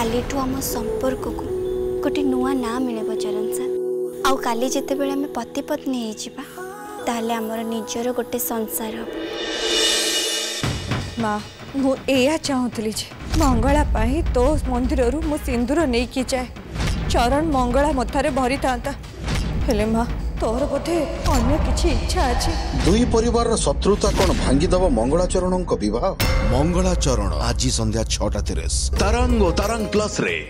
कालीठू आम संपर्क को गोटे नुआ ना मिले चरण सर आउ काली जिते बेले आम पति पत्नी हो ताले आमर निजर गोटे संसार हम माँ मुझे चाहूली मंगला पाई तो मंदिर मु सिंदूर नहीं कि जाए चरण मंगला मथारे भरी था हेले माँ तोर बोधे अन्य किछि इच्छा अछि। दुई परिवार शत्रुता कौन भांगीदेव मंगलाचरण विवाह। मंगलाचरण आज संध्या 6:30 तरंग प्लस रे।